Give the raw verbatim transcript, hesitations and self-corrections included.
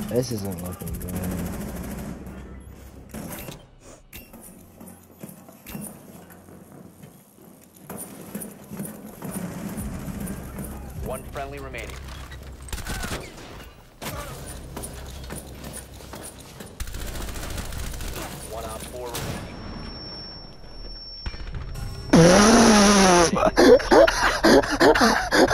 This isn't looking good. One friendly remaining. One op four remaining.